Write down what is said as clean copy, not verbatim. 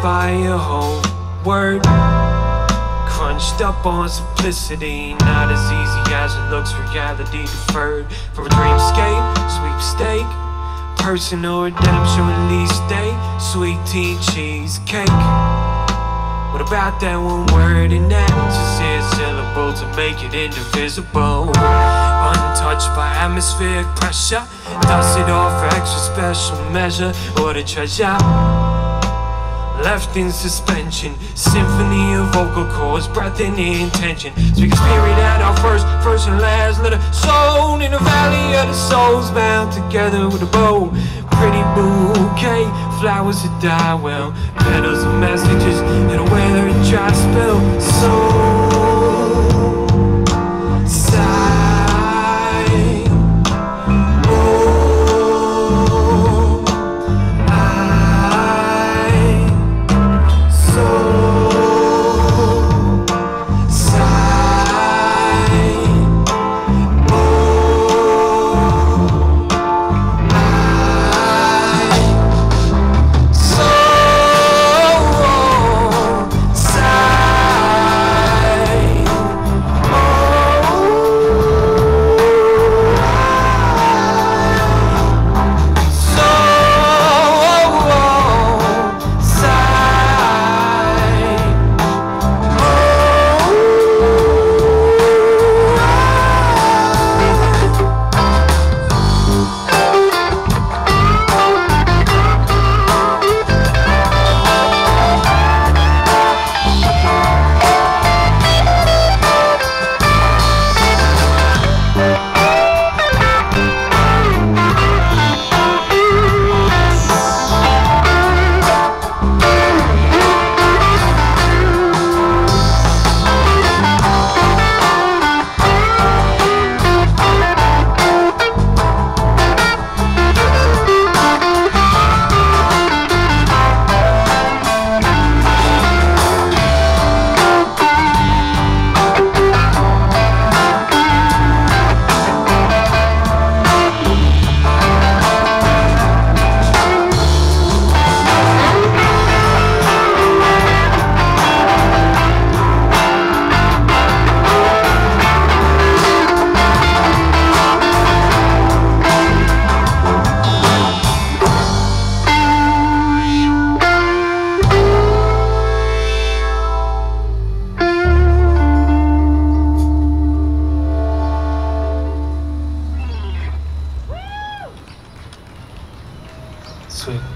by a whole word, crunched up on simplicity. Not as easy as it looks, reality deferred. For a dreamscape, sweepstake, personal redemption, release day, sweet tea, cheesecake. What about that one word in that? Just a syllable to make it indivisible. Untouched by atmospheric pressure, dust it off for extra special measure. What a treasure, left in suspension. Symphony of vocal cords, breath and intention. Speak a spirit at our first and last letter. Sown in the valley of the souls, bound together with a bow. Pretty bouquet, flowers that die well, petals of messages in a weather and dry spell. So sweet.